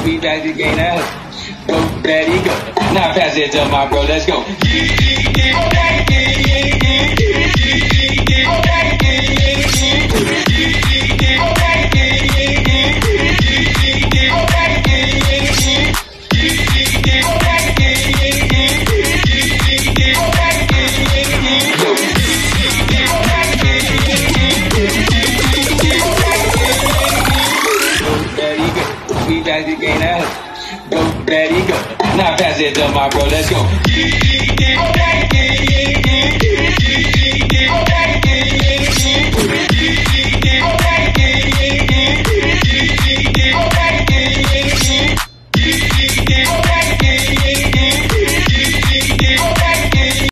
We back to gain that. Go, daddy, go. Now pass it to my bro, let's go. We back to gain that. Go, daddy, go. Now pass it to my bro, let's go.